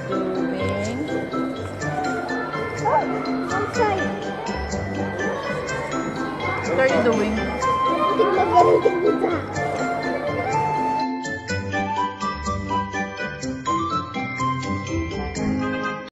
doing? Outside. What are you doing? Tingnan ganun kita.